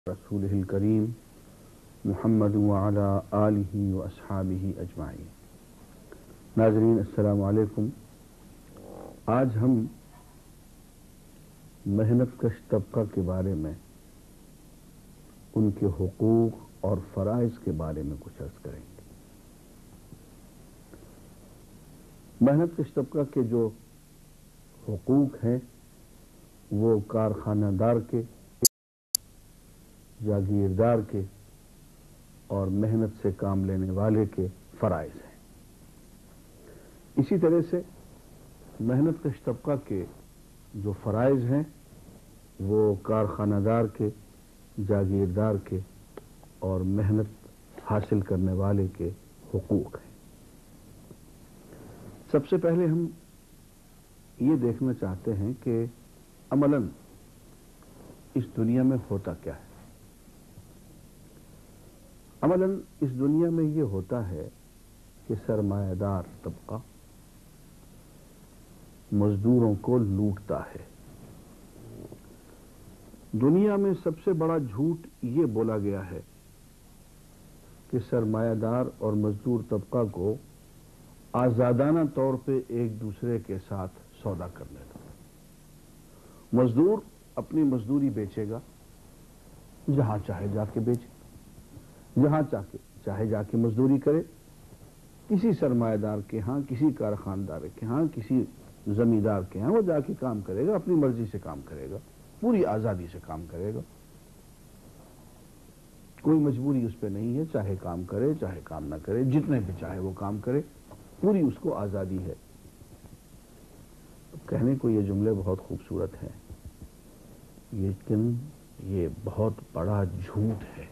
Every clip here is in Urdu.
رسولہ الکریم محمد وعلی آلہ واصحابہ اجمعین۔ ناظرین السلام علیکم۔ آج ہم محنت کش طبقہ کے بارے میں، ان کے حقوق اور فرائض کے بارے میں کچھ عرض کریں گے۔ محنت کش طبقہ کے جو حقوق ہیں وہ کارخانہ دار کے، جاگیردار کے اور محنت سے کام لینے والے کے فرائض ہیں۔ اسی طرح سے محنت کش طبقہ کے جو فرائض ہیں وہ کارخانہ دار کے، جاگیردار کے اور محنت حاصل کرنے والے کے حقوق ہیں۔ سب سے پہلے ہم یہ دیکھنا چاہتے ہیں کہ عملاً اس دنیا میں ہوتا کیا ہے۔ عملاً اس دنیا میں یہ ہوتا ہے کہ سرمایہ دار طبقہ مزدوروں کو لوٹتا ہے۔ دنیا میں سب سے بڑا جھوٹ یہ بولا گیا ہے کہ سرمایہ دار اور مزدور طبقہ کو آزادانہ طور پہ ایک دوسرے کے ساتھ سودا کر لیتا۔ مزدور اپنی مزدوری بیچے گا، جہاں چاہے جا کے بیچے، جہاں چاہے جا کے مزدوری کرے، کسی سرمایہ دار کے ہاں، کسی کارخاندار کے ہاں، کسی زمیندار کے ہاں وہ جا کے کام کرے گا، اپنی مرضی سے کام کرے گا، پوری آزادی سے کام کرے گا، کوئی مجبوری اس پہ نہیں ہے، چاہے کام کرے چاہے کام نہ کرے، جتنے بھی چاہے وہ کام کرے، پوری اس کو آزادی ہے۔ کہنے کو یہ جملے بہت خوبصورت ہیں، لیکن یہ بہت بڑا جھوٹ ہے۔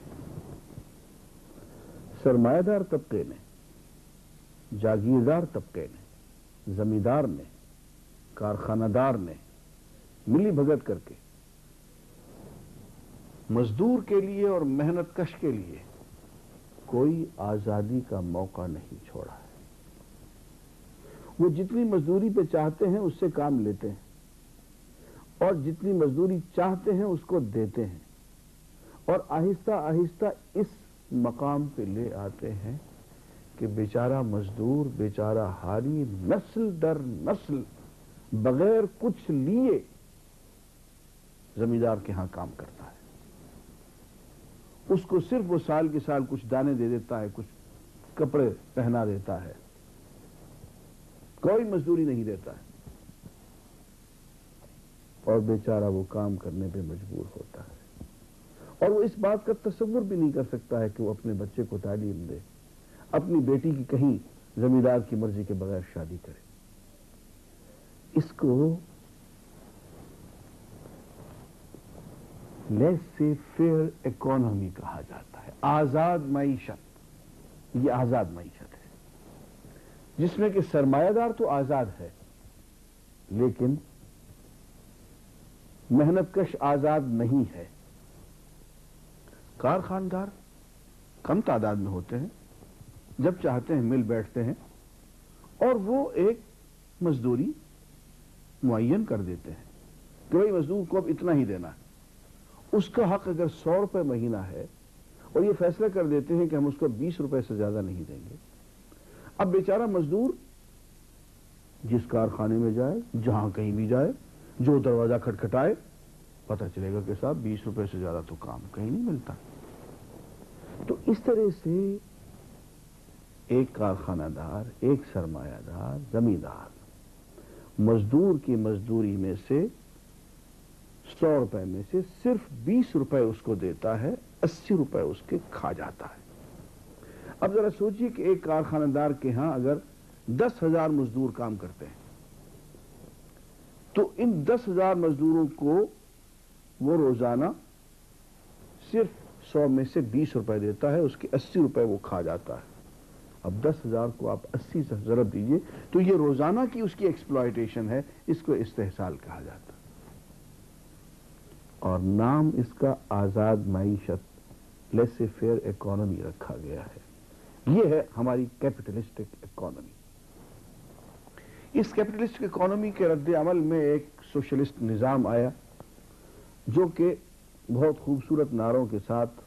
سرمایہ دار طبقے نے، جاگیردار طبقے نے، زمیندار نے، کارخانہ دار نے ملی بھگت کر کے مزدور کے لیے اور محنت کش کے لیے کوئی آزادی کا موقع نہیں چھوڑا ہے۔ وہ جتنی مزدوری پہ چاہتے ہیں اس سے کام لیتے ہیں، اور جتنی مزدوری چاہتے ہیں اس کو دیتے ہیں، اور آہستہ آہستہ اس مقام پہ لے آتے ہیں کہ بیچارہ مزدور، بیچارہ حالی نسل در نسل بغیر کچھ لیے زمیندار کے ہاں کام کرتا ہے۔ اس کو صرف وہ سال کے سال کچھ دانے دے دیتا ہے، کچھ کپڑے پہنا دیتا ہے، کوئی مزدوری نہیں دیتا ہے، اور بیچارہ وہ کام کرنے پہ مجبور ہوتا ہے، اور وہ اس بات کا تصور بھی نہیں کر سکتا ہے کہ وہ اپنے بچے کو تعلیم دے، اپنی بیٹی کی کہیں زمیندار کی مرضی کے بغیر شادی کرے۔ اس کو لیسے فیئر اکانومی کہا جاتا ہے، آزاد معیشت۔ یہ آزاد معیشت ہے جس میں کہ سرمایہ دار تو آزاد ہے، لیکن محنت کش آزاد نہیں ہے۔ کارخاندار کم تعداد میں ہوتے ہیں، جب چاہتے ہیں مل بیٹھتے ہیں اور وہ ایک مزدوری معین کر دیتے ہیں کہ بھائی مزدور کو اب اتنا ہی دینا ہے۔ اس کا حق اگر 100 روپے مہینہ ہے اور یہ فیصلہ کر دیتے ہیں کہ ہم اس کو 20 روپے سے زیادہ نہیں دیں گے، اب بیچارہ مزدور جس کارخانے میں جائے، جہاں کہیں بھی جائے، جو دروازہ کھٹکھٹائے، پتہ چلے گا کہ صاحب 20 روپے سے زیادہ تو کام کہیں نہیں ملتا۔ تو اس طرح سے ایک کارخانہ دار، ایک سرمایہ دار، زمیندار مزدور کی مزدوری میں سے 100 روپے میں سے صرف 20 روپے اس کو دیتا ہے، 80 روپے اس کے کھا جاتا ہے۔ اب ذرا سوچئے کہ ایک کارخانہ دار کے ہاں اگر 10,000 مزدور کام کرتے ہیں تو ان 10,000 مزدوروں کو وہ روزانہ صرف 100 میں سے 20 روپے دیتا ہے، اس کے 80 روپے وہ کھا جاتا ہے۔ اب 10,000 کو آپ 80 سے ضرب دیجئے تو یہ روزانہ کی اس کی ایکسپلائٹیشن ہے، اس کو استحصال کہا جاتا ہے، اور نام اس کا آزاد معیشت، لیسے فیئر اکانومی رکھا گیا ہے۔ یہ ہے ہماری کیپٹلسٹک اکانومی۔ اس کیپٹلسٹک اکانومی کے رد عمل میں ایک سوشلسٹ نظام آیا جو کہ بہت خوبصورت نعروں کے ساتھ،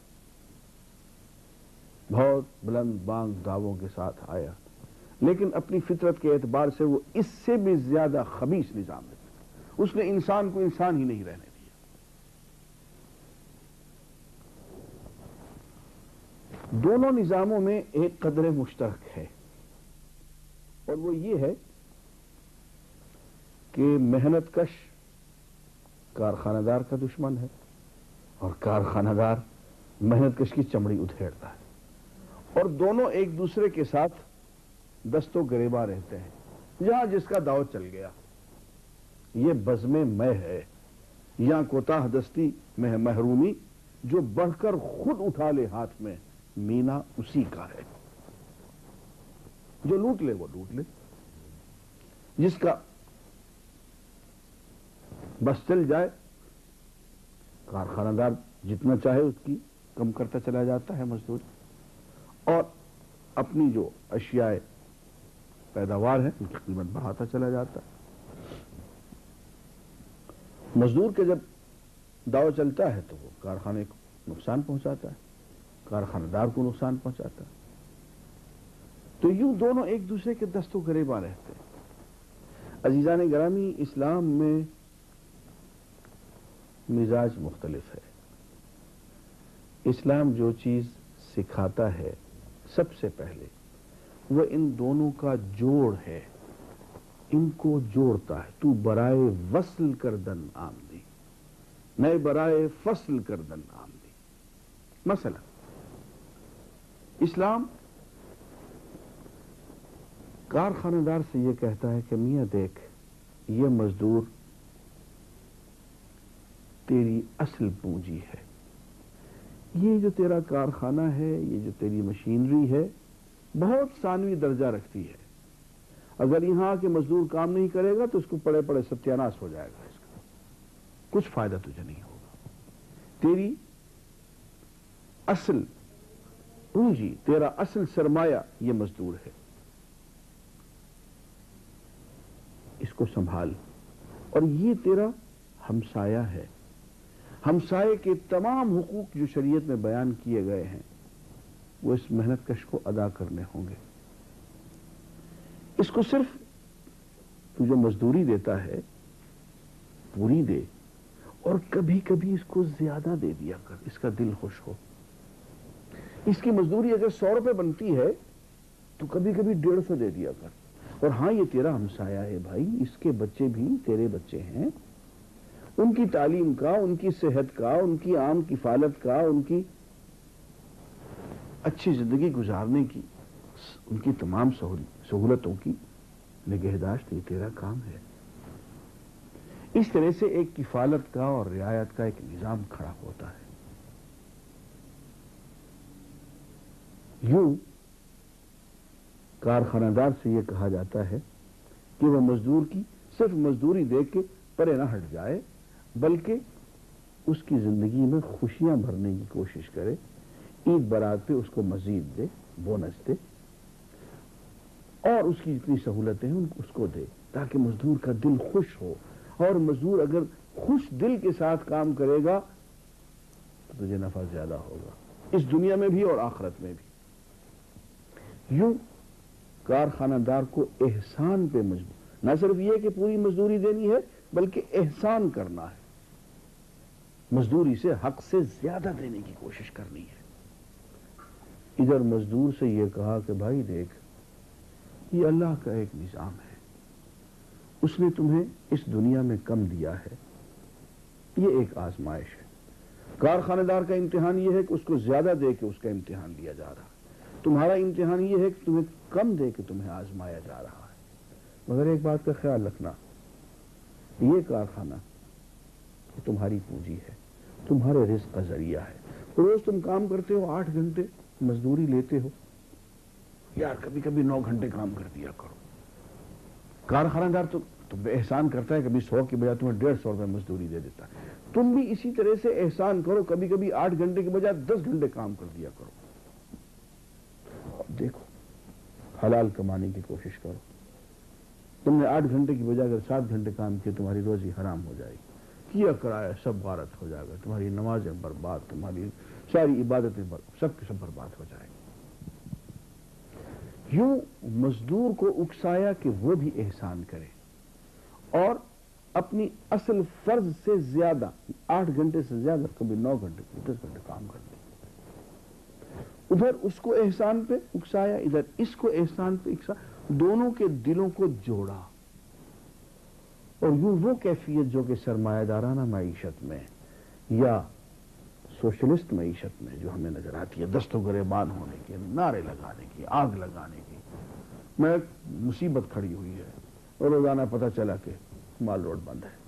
بہت بلند بانگ دعووں کے ساتھ آیا، لیکن اپنی فطرت کے اعتبار سے وہ اس سے بھی زیادہ خبیث نظام ہے۔ اس نے انسان کو انسان ہی نہیں رہنے دیا۔ دونوں نظاموں میں ایک قدر مشترک ہے، اور وہ یہ ہے کہ محنت کش کارخانہ دار کا دشمن ہے، اور کارخانہ دار محنت کش کی چمڑی ادھیڑتا ہے، اور دونوں ایک دوسرے کے ساتھ دست و گریباں رہتے ہیں۔ جہاں جس کا داؤ چل گیا، یہ بزم میں ہے، یا کوتاہ دستی میں محرومی، جو بڑھ کر خود اٹھا لے ہاتھ میں، مینا اسی کا ہے۔ جو لوٹ لے وہ لوٹ لے، جس کا بس چل جائے، کارخانہ دار جتنا چاہے اس کی کم کرتا چلا جاتا ہے مزدوری، اور اپنی جو اشیاء پیداوار ہے ان کی قیمت بڑھاتا چلا جاتا ہے۔ مزدور کے جب داؤ چلتا ہے تو وہ کارخانے کو نقصان پہنچاتا ہے، کارخانہ دار کو نقصان پہنچاتا ہے۔ تو یوں دونوں ایک دوسرے کے دست و گریباں رہتے ہیں۔ عزیزان گرامی، اسلام میں مزاج مختلف ہے۔ اسلام جو چیز سکھاتا ہے سب سے پہلے وہ ان دونوں کا جوڑ ہے، ان کو جوڑتا ہے۔ تو برائے وصل کردن آمدی، میں برائے فصل کردن آمدی۔ مثلا اسلام کارخانہ دار سے یہ کہتا ہے کہ میاں دیکھ، یہ مزدور تیری اصل پونجی ہے، یہ جو تیرا کارخانہ ہے، یہ جو تیری مشینری ہے، بہت ثانوی درجہ رکھتی ہے۔ اگر یہاں کے مزدور کام نہیں کرے گا تو اس کو پڑے پڑے ستیاناش ہو جائے گا، اس کا کچھ فائدہ تجھے نہیں ہوگا۔ تیری اصل پونجی، تیرا اصل سرمایہ یہ مزدور ہے، اس کو سنبھال، اور یہ تیرا ہمسایہ ہے۔ ہمسائے کے تمام حقوق جو شریعت میں بیان کیے گئے ہیں وہ اس محنت کش کو ادا کرنے ہوں گے۔ اس کو صرف تو جو مزدوری دیتا ہے پوری دے، اور کبھی کبھی اس کو زیادہ دے دیا کر، اس کا دل خوش ہو۔ اس کی مزدوری اگر 100 روپے بنتی ہے تو کبھی کبھی 150 دے دیا کر۔ اور ہاں، یہ تیرا ہمسایہ ہے بھائی، اس کے بچے بھی تیرے بچے ہیں، ان کی تعلیم کا، ان کی صحت کا، ان کی عام کفالت کا، ان کی اچھی زندگی گزارنے کی، ان کی تمام سہولتوں کی نگہداشت یہ تیرا کام ہے۔ اس طرح سے ایک کفالت کا اور رعایت کا ایک نظام کھڑا ہوتا ہے۔ یوں کارخانہ دار سے یہ کہا جاتا ہے کہ وہ مزدور کی صرف مزدوری دے کے پرے نہ ہٹ جائے، بلکہ اس کی زندگی میں خوشیاں بھرنے کی کوشش کرے، عید برات پہ اس کو مزید دے، بونس دے، اور اس کی جتنی سہولتیں ہیں اس کو دے، تاکہ مزدور کا دل خوش ہو۔ اور مزدور اگر خوش دل کے ساتھ کام کرے گا تو تجھے نفع زیادہ ہوگا، اس دنیا میں بھی اور آخرت میں بھی۔ یوں کارخانہ دار کو احسان پہ مجبور، نہ صرف یہ کہ پوری مزدوری دینی ہے بلکہ احسان کرنا ہے، مزدوری سے حق سے زیادہ دینے کی کوشش کرنی ہے۔ ادھر مزدور سے یہ کہا کہ بھائی دیکھ، یہ اللہ کا ایک نظام ہے، اس نے تمہیں اس دنیا میں کم دیا ہے، یہ ایک آزمائش ہے۔ کارخانہ دار کا امتحان یہ ہے کہ اس کو زیادہ دے کے اس کا امتحان لیا جا رہا ہے، تمہارا امتحان یہ ہے کہ تمہیں کم دے کے تمہیں آزمایا جا رہا ہے۔ مگر ایک بات کا خیال رکھنا، یہ کارخانہ تمہاری پونجی ہے، تمہارے رزق کا ذریعہ ہے۔ روز تم کام کرتے ہو، 8 گھنٹے مزدوری لیتے ہو، یار کبھی کبھی 9 گھنٹے کام کر دیا کرو۔ کارخانہ دار تو تم پہ احسان کرتا ہے، کبھی 100 کی بجائے تمہیں 150 روپے مزدوری دے دیتا ہے۔ تم بھی اسی طرح سے احسان کرو، کبھی کبھی 8 گھنٹے کی بجائے 10 گھنٹے کام کر دیا کرو، اور دیکھو حلال کمانے کی کوشش کرو۔ تم نے 8 گھنٹے کی بجائے اگر 7 گھنٹے کام کیے، تمہاری روزی حرام ہو جائے گی۔ کیا کرایا سب غارت ہو جائے گا، تمہاری نمازیں برباد، تمہاری ساری عبادتیں سب کے سب برباد ہو جائیں گی۔ یوں مزدور کو اکسایا کہ وہ بھی احسان کرے اور اپنی اصل فرض سے زیادہ 8 گھنٹے سے زیادہ، کبھی 9 گھنٹے 10 گھنٹے کام کرتے، ادھر اس کو احسان پہ اکسایا، ادھر اس کو احسان پہ اکسایا، دونوں کے دلوں کو جوڑا۔ اور یوں وہ کیفیت جو کہ سرمایہ دارانہ معیشت میں یا سوشلسٹ معیشت میں جو ہمیں نظر آتی ہے، دست و گریبان ہونے کی، نعرے لگانے کی، آگ لگانے کی، میں مصیبت کھڑی ہوئی ہے اور روزانہ پتہ چلا کہ مال روڈ بند ہے،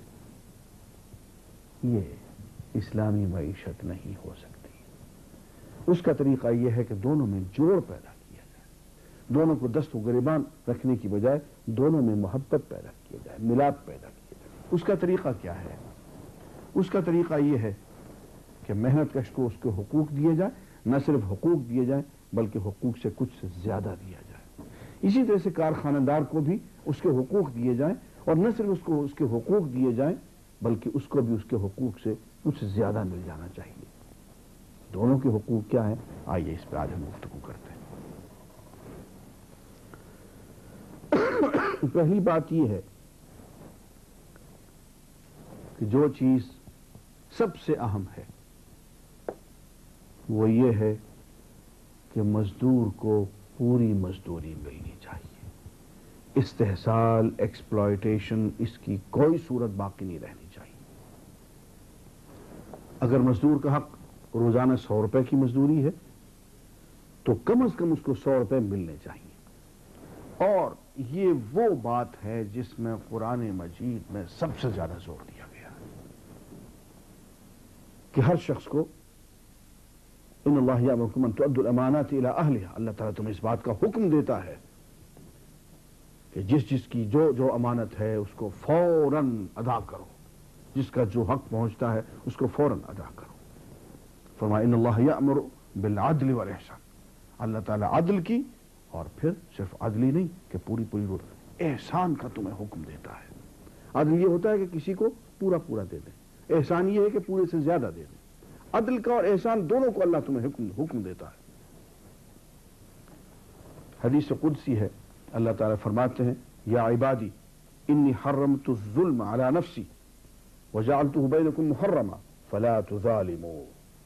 یہ اسلامی معیشت نہیں ہو سکتی۔ اس کا طریقہ یہ ہے کہ دونوں میں جوڑ پیدا کیا جائے، دونوں کو دست و گریبان رکھنے کی بجائے دونوں میں محبت پیدا کیا جائے، ملاپ پیدا کیا جائے۔ اس کا طریقہ کیا ہے؟ اس کا طریقہ یہ ہے کہ محنت کش کو اس کے حقوق دیے جائے، نہ صرف حقوق دیے جائیں بلکہ حقوق سے کچھ سے زیادہ دیا جائے۔ اسی طرح سے کارخانہ دار کو بھی اس کے حقوق دیے جائیں، اور نہ صرف اس کو اس کے حقوق دیے جائیں بلکہ اس کو بھی اس کے حقوق سے کچھ زیادہ مل جانا چاہیے۔ دونوں کے حقوق کیا ہیں؟ آئیے اس پہ آج ہم گفتگو کرتے ہیں۔ پہلی بات یہ ہے کہ جو چیز سب سے اہم ہے وہ یہ ہے کہ مزدور کو پوری مزدوری ملنی چاہیے۔ استحصال، ایکسپلائٹیشن، اس کی کوئی صورت باقی نہیں رہنی چاہیے۔ اگر مزدور کا حق روزانہ 100 روپے کی مزدوری ہے تو کم از کم اس کو 100 روپے ملنے چاہیے۔ اور یہ وہ بات ہے جس میں قرآن مجید میں سب سے زیادہ زور دیا گیا ہے کہ ہر شخص کو ان اللہ یامرکم ان تؤدوا الامانات الی اہلہا، اللہ تعالیٰ تمہیں اس بات کا حکم دیتا ہے کہ جس کی جو امانت ہے اس کو فوراً ادا کرو، جس کا جو حق پہنچتا ہے اس کو فوراً ادا کرو۔ فرمایا ان اللہ یأمر بالعدل والاحسان، اللہ تعالیٰ عدل کی اور پھر صرف عدل ہی نہیں کہ پوری احسان کا تمہیں حکم دیتا ہے۔ عدل یہ ہوتا ہے کہ کسی کو پورا پورا دے دیں، احسان یہ ہے کہ پورے سے زیادہ دے دیں۔ عدل کا اور احسان دونوں کو اللہ تمہیں حکم دیتا ہے۔ حدیث قدسی ہے، اللہ تعالیٰ فرماتے ہیں یا عبادی انی حرمت الظلم علی نفسی وجعلته بینکم محرما فلا تظالموا،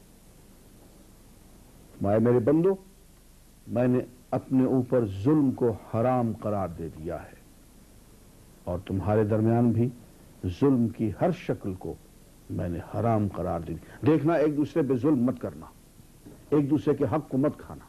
میرے بندو میں نے اپنے اوپر ظلم کو حرام قرار دے دیا ہے اور تمہارے درمیان بھی ظلم کی ہر شکل کو میں نے حرام قرار دے دیا۔ دیکھنا ایک دوسرے پہ ظلم مت کرنا، ایک دوسرے کے حق کو مت کھانا۔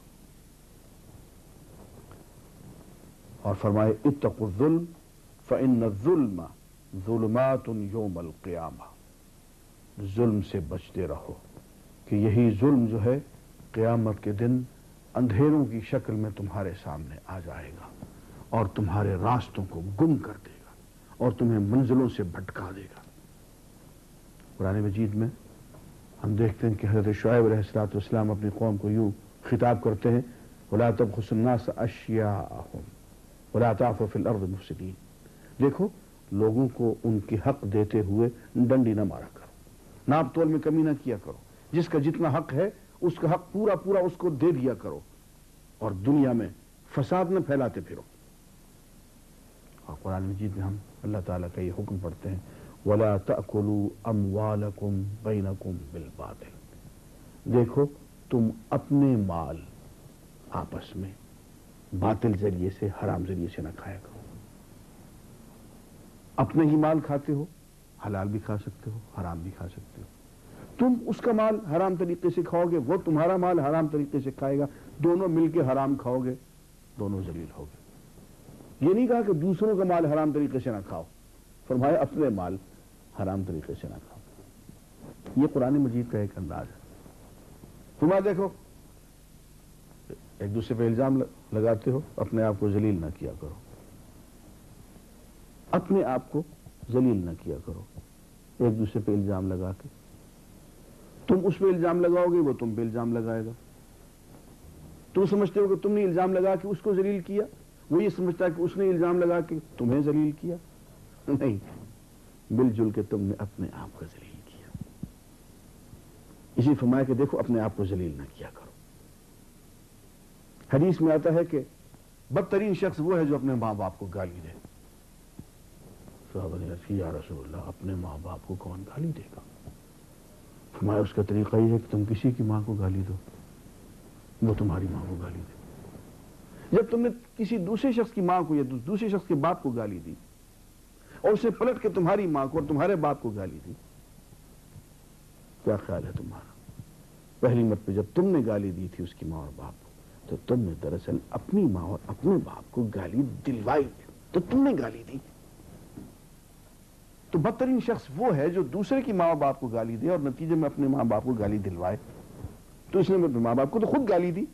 اور فرمائے اتقوا الظلم فإن الظلم ظلمات یوم القیامہ، ظلم سے بچتے رہو کہ یہی ظلم جو ہے قیامت کے دن اندھیروں کی شکل میں تمہارے سامنے آ جائے گا اور تمہارے راستوں کو گم کر دے گا اور تمہیں منزلوں سے بھٹکا دے گا۔ قرآن مجید میں ہم دیکھتے ہیں کہ حضرت شعیب علیہ السلام اپنی قوم کو یوں خطاب کرتے ہیں وَلَا تَبْخُسُوا النَّاسَ أَشْيَاءَهُمْ وَلَا تَعْثُوا فِي الْأَرْضِ مُفْسِدِينَ، دیکھو لوگوں کو ان کی حق دیتے ہوئے ڈنڈی نہ مارا کرو، ناپ تول میں کمی نہ کیا کرو، جس کا جتنا حق ہے اس کا حق پورا پورا اس کو دے دیا کرو اور دنیا میں فساد نہ پھیلاتے پھرو۔ اور قرآن مجید میں ہم اللہ تعالیٰ کا یہ حکم پڑھتے ہیں وَلَا تَأْكُلُوا أَمْوَالَكُمْ بَيْنَكُمْ بِالْبَاطِلِ، دیکھو تم اپنے مال آپس میں باطل ذریعے سے، حرام ذریعے سے نہ کھایا کرو۔ اپنے ہی مال کھاتے ہو، حلال بھی کھا سکتے ہو، حرام بھی کھا سکتے ہو۔ تم اس کا مال حرام طریقے سے کھاؤ گے، وہ تمہارا مال حرام طریقے سے کھائے گا، دونوں مل کے حرام کھاؤ گے، دونوں ذلیل ہو گے۔ یہ نہیں کہا کہ دوسروں کا مال حرام طریقے سے نہ کھاؤ، فرمایا اپنے مال حرام طریقے سے نہ کھاؤ۔ یہ قرآن مجید کا ایک انداز ہے۔ فرمایا دیکھو ایک دوسرے پہ الزام لگاتے ہو، اپنے آپ کو ذلیل نہ کیا کرو، اپنے آپ کو ذلیل نہ کیا کرو ایک دوسرے پہ الزام لگا کے۔ تم اس پہ الزام لگاؤ گے، وہ تم پہ الزام لگائے گا۔ تم سمجھتے ہو کہ تم نے الزام لگا کے اس کو ذلیل کیا، وہ یہ سمجھتا ہے کہ اس نے الزام لگا کے تمہیں ذلیل کیا۔ نہیں، مل جل کے تم نے اپنے آپ کو ذلیل کیا. اسی فرمایا کہ دیکھو اپنے آپ کو ذلیل نہ کیا کرو. حدیث میں آتا ہے کہ بدترین شخص وہ ہے جو اپنے ماں باپ کو گالی دے. صحابہ نے عرض کی یا رسول اللہ اپنے ماں باپ کو کون گالی دے گا؟ فرمایا اس کا طریقہ یہ ہے کہ تم کسی کی ماں کو گالی دو وہ تمہاری ماں کو گالی دے. جب تم نے کسی دوسرے شخص کی ماں کو یا دوسرے شخص کے باپ کو گالی دی اور اسے پلٹ کے تمہاری ماں کو اور تمہارے باپ کو گالی دی, کیا خیال ہے تمہارا؟ پہلی مرتبہ جب تم نے گالی دی تھی اس کی ماں اور باپ کو تو تم نے دراصل اپنی ماں اور اپنے باپ کو گالی دلوائی, تو تم نے گالی دی. تو بدترین شخص وہ ہے جو دوسرے کی ماں اور باپ کو گالی دے اور نتیجے میں اپنے ماں باپ کو گالی دلوائے. تو اس نے اپنے ماں باپ کو تو خود گالی دی.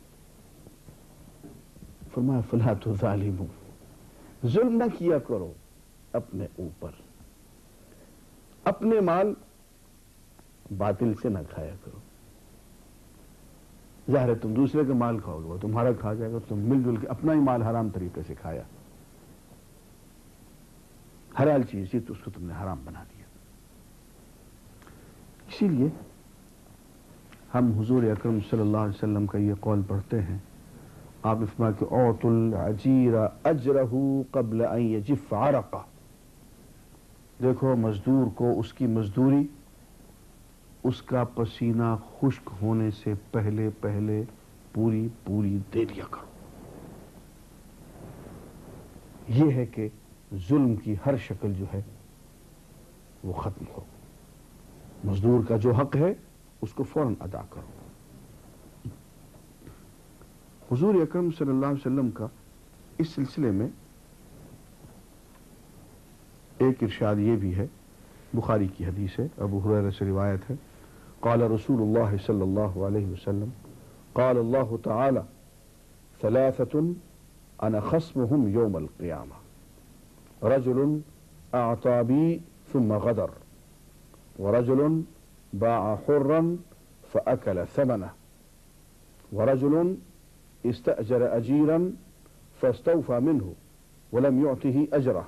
فرمایا فلا تظالموا, ظلم نہ کیا کرو اپنے اوپر, اپنے مال باطل سے نہ کھایا کرو. ظاہر ہے تم دوسرے کا مال کھاؤ گے وہ تمہارا کھا جائے گا, تم مل جل کے اپنا ہی مال حرام طریقے سے کھایا, حلال چیز تھی تو اس کو تم نے حرام بنا دیا. اسی لیے ہم حضور اکرم صلی اللہ علیہ وسلم کا یہ قول پڑھتے ہیں. آپ نے فرمایا کہ اعطوا العجیر اجرہ قبل ان یجف عرقہ, دیکھو مزدور کو اس کی مزدوری اس کا پسینہ خشک ہونے سے پہلے پہلے پوری پوری دے دیا کرو. یہ ہے کہ ظلم کی ہر شکل جو ہے وہ ختم ہو. مزدور کا جو حق ہے اس کو فوراً ادا کرو. حضور اکرم صلی اللہ علیہ وسلم کا اس سلسلے میں ایک ارشاد یہ بھی ہے, بخاری کی حدیث ہے, ابو ہریرہ سے روایت ہے, قال رسول اللہ صلی اللہ علیہ وسلم قال اللہ تعالی ثلاثة انا خصمهم يوم القیامہ, رجل اعطى بي ثم غدر, ورجل باع حرا فأكل ثمنه, ورجل استأجر أجيرا فاستوفى منه ولم يعطه أجره.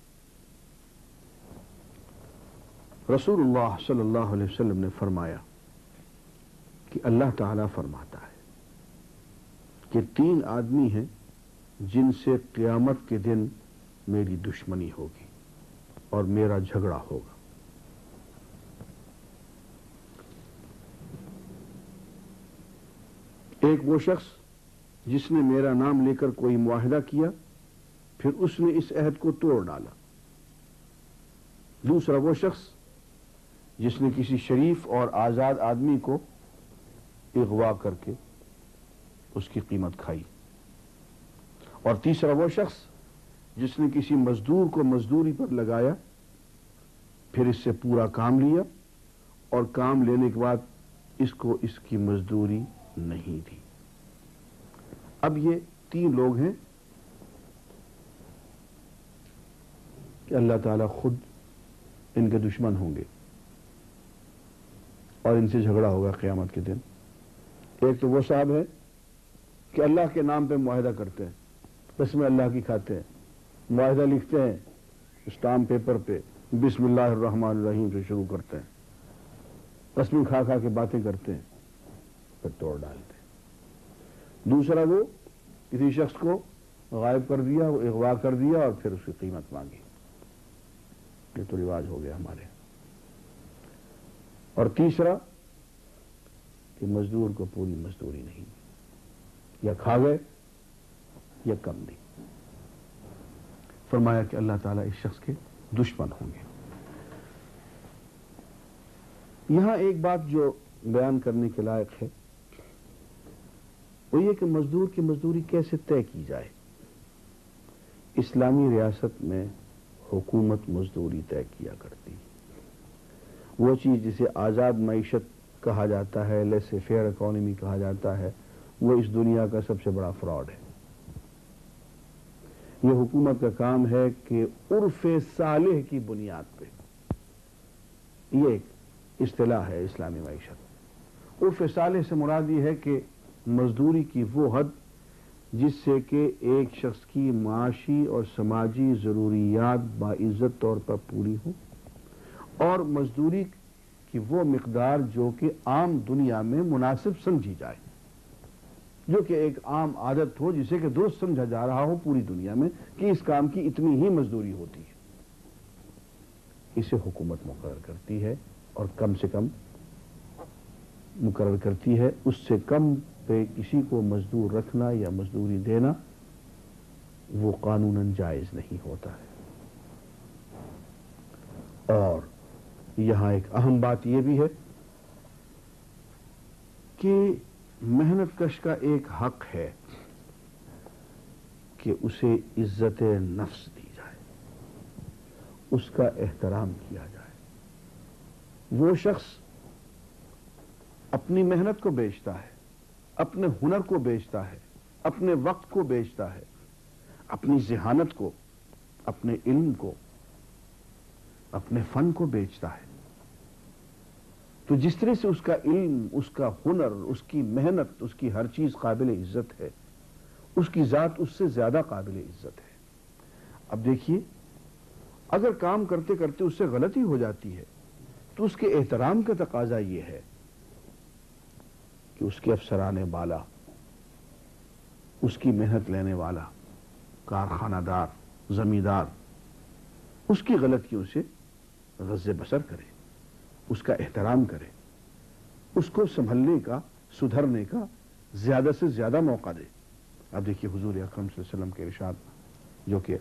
رسول اللہ صلی اللہ علیہ وسلم نے فرمایا کہ اللہ تعالیٰ فرماتا ہے کہ 3 آدمی ہیں جن سے قیامت کے دن میری دشمنی ہوگی اور میرا جھگڑا ہوگا. ایک وہ شخص جس نے میرا نام لے کر کوئی معاہدہ کیا پھر اس نے اس عہد کو توڑ ڈالا. دوسرا وہ شخص جس نے کسی شریف اور آزاد آدمی کو اغوا کر کے اس کی قیمت کھائی. اور تیسرا وہ شخص جس نے کسی مزدور کو مزدوری پر لگایا پھر اس سے پورا کام لیا اور کام لینے کے بعد اس کو اس کی مزدوری نہیں دی. اب یہ 3 لوگ ہیں کہ اللہ تعالیٰ خود ان کے دشمن ہوں گے اور ان سے جھگڑا ہوگا قیامت کے دن. ایک تو وہ صاحب ہے کہ اللہ کے نام پہ معاہدہ کرتے ہیں, قسمیں اللہ کی کھاتے ہیں, معاہدہ لکھتے ہیں اسٹامپ پیپر پہ, بسم اللہ الرحمن الرحیم سے شروع کرتے ہیں, قسمیں کھا کھا کے باتیں کرتے ہیں پھر توڑ ڈالتے ہیں. دوسرا وہ کسی شخص کو غائب کر دیا, وہ اغوا کر دیا اور پھر اس کی قیمت مانگی. یہ تو رواج ہو گیا ہمارے. اور تیسرا کہ مزدور کو پوری مزدوری نہیں, یا کھا گئے یا کم دی. فرمایا کہ اللہ تعالیٰ اس شخص کے دشمن ہوں گے. یہاں ایک بات جو بیان کرنے کے لائق ہے وہ یہ کہ مزدور کی مزدوری کیسے طے کی جائے. اسلامی ریاست میں حکومت مزدوری طے کیا کرتی. وہ چیز جسے آزاد معیشت کہا جاتا ہے, لیسے فیئر اکانومی کہا جاتا ہے, وہ اس دنیا کا سب سے بڑا فراڈ ہے. یہ حکومت کا کام ہے کہ عرف صالح کی بنیاد پہ, یہ ایک اصطلاح ہے اسلامی معیشت. عرف صالح سے مراد یہ ہے کہ مزدوری کی وہ حد جس سے کہ ایک شخص کی معاشی اور سماجی ضروریات باعزت طور پر پوری ہوں اور مزدوری کی وہ مقدار جو کہ عام دنیا میں مناسب سمجھی جائے، جو کہ ایک عام عادت ہو، جسے کہ درست سمجھا جا رہا ہو پوری دنیا میں کہ اس کام کی اتنی ہی مزدوری ہوتی ہے، اسے حکومت مقرر کرتی ہے، اور کم سے کم مقرر کرتی ہے۔ اس سے کم پہ کسی کو مزدور رکھنا یا مزدوری دینا وہ قانوناً جائز نہیں ہوتا ہے۔ اور یہاں ایک اہم بات یہ بھی ہے کہ محنت کش کا ایک حق ہے کہ اسے عزت نفس دی جائے، اس کا احترام کیا جائے۔ وہ شخص اپنی محنت کو بیچتا ہے، اپنے ہنر کو بیچتا ہے، اپنے وقت کو بیچتا ہے، اپنی ذہانت کو، اپنے علم کو، اپنے فن کو بیچتا ہے، تو جس طرح سے اس کا علم، اس کا ہنر، اس کی محنت، اس کی ہر چیز قابل عزت ہے، اس کی ذات اس سے زیادہ قابل عزت ہے۔ اب دیکھیے، اگر کام کرتے کرتے اس سے غلطی ہو جاتی ہے تو اس کے احترام کا تقاضا یہ ہے کہ اس کے افسران بالا، اس کی محنت لینے والا کارخانہ دار، زمیندار، اس کی غلطیوں سے غض بصر کرے، اس کا احترام کرے، اس کو سنبھلنے کا، سدھرنے کا زیادہ سے زیادہ موقع دے۔ اب دیکھیے حضور اکرم صلی اللہ علیہ وسلم کے ارشاد جو کہ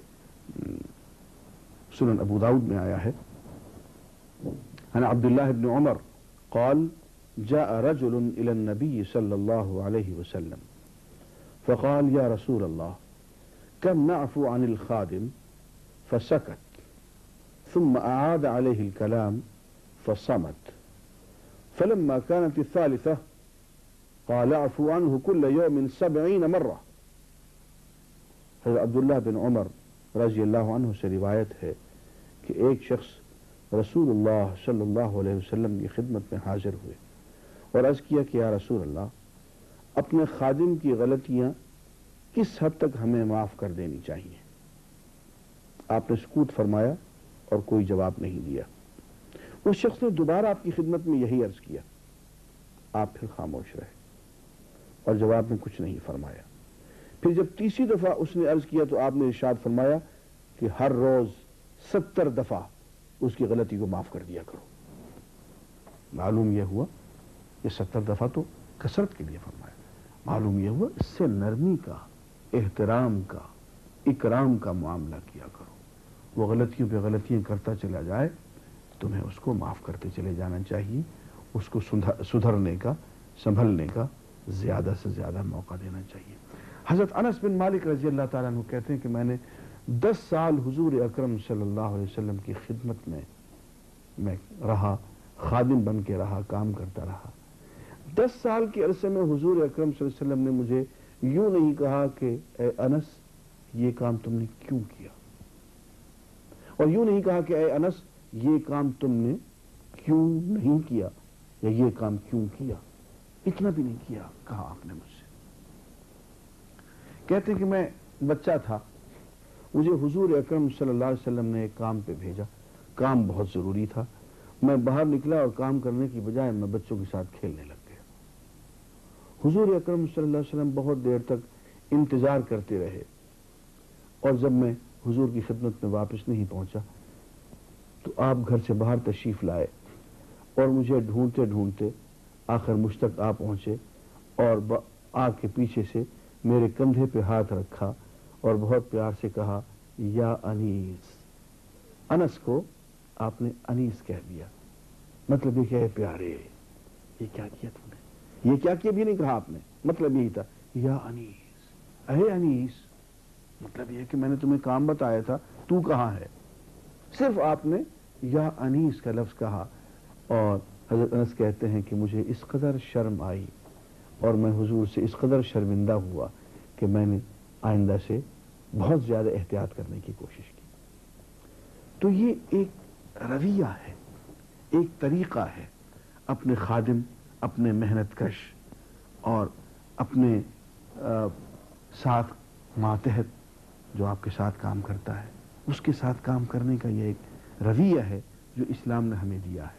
سنن ابو داؤد میں آیا ہے، عن عبداللہ بن عمر قال جاء رجل الى النبي صلى الله عليه وسلم فقال يا رسول الله كم نعفو عن الخادم فسكت ثم أعاد عليه الكلام فصمت فلما كانت الثالثة قال اعفو عنه كل يوم 70 مرة۔ حضرت عبداللہ بن عمر رضی اللہ عنہ سے روایت ہے کہ ایک شخص رسول اللہ صلی اللہ علیہ وسلم کی خدمت میں حاضر ہوئے اور عرض کیا کہ یا رسول اللہ، اپنے خادم کی غلطیاں کس حد تک ہمیں معاف کر دینی چاہیے؟ آپ نے سکوت فرمایا اور کوئی جواب نہیں دیا۔ اس شخص نے دوبارہ آپ کی خدمت میں یہی عرض کیا، آپ پھر خاموش رہے اور جواب میں کچھ نہیں فرمایا۔ پھر جب تیسری دفعہ اس نے عرض کیا تو آپ نے ارشاد فرمایا کہ ہر روز 70 دفعہ اس کی غلطی کو معاف کر دیا کرو۔ معلوم یہ ہوا کہ 70 دفعہ تو کثرت کے لیے فرمایا، معلوم یہ ہوا اس سے نرمی کا، احترام کا، اکرام کا معاملہ کیا کرو۔ وہ غلطیوں پہ غلطیاں کرتا چلا جائے، تمہیں اس کو معاف کرتے چلے جانا چاہیے، اس کو سدھرنے کا، سنبھلنے کا زیادہ سے زیادہ موقع دینا چاہیے۔ حضرت انس بن مالک رضی اللہ تعالیٰ عنہ کہتے ہیں کہ میں نے 10 سال حضور اکرم صلی اللہ علیہ وسلم کی خدمت میں رہا، خادم بن کے رہا، کام کرتا رہا۔ 10 سال کے عرصے میں حضور اکرم صلی اللہ علیہ وسلم نے مجھے یوں نہیں کہا کہ اے انس یہ کام تم نے کیوں کیا، اور یوں نہیں کہا کہ اے انس یہ کام تم نے کیوں نہیں کیا یا یہ کام کیوں کیا، اتنا بھی نہیں کیا کہا آپ نے مجھ سے۔ کہتے کہ میں بچہ تھا، مجھے حضور اکرم صلی اللہ علیہ وسلم نے ایک کام پہ بھیجا، کام بہت ضروری تھا، میں باہر نکلا اور کام کرنے کی بجائے میں بچوں کے ساتھ کھیلنے لگ گیا۔ حضور اکرم صلی اللہ علیہ وسلم بہت دیر تک انتظار کرتے رہے، اور جب میں حضور کی خدمت میں واپس نہیں پہنچا تو آپ گھر سے باہر تشریف لائے اور مجھے ڈھونڈتے ڈھونڈتے آخر مجھ تک آ پہنچے، اور آگ کے پیچھے سے میرے کندھے پہ ہاتھ رکھا اور بہت پیار سے کہا یا انیس۔ انس کو آپ نے انیس کہہ دیا، مطلب یہ کہ پیارے، یہ کیا کیا تم نے، یہ کیا کیا بھی نہیں کہا آپ نے، مطلب یہی تھا یا انیس، اے انیس، مطلب یہ کہ میں نے تمہیں کام بتایا تھا، تو کہاں ہے؟ صرف آپ نے یا انیس کا لفظ کہا، اور حضرت انس کہتے ہیں کہ مجھے اس قدر شرم آئی اور میں حضور سے اس قدر شرمندہ ہوا کہ میں نے آئندہ سے بہت زیادہ احتیاط کرنے کی کوشش کی۔ تو یہ ایک رویہ ہے، ایک طریقہ ہے اپنے خادم، اپنے محنت کش اور اپنے ساتھ ماتحت جو آپ کے ساتھ کام کرتا ہے، اس کے ساتھ کام کرنے کا یہ ایک رویہ ہے جو اسلام نے ہمیں دیا ہے.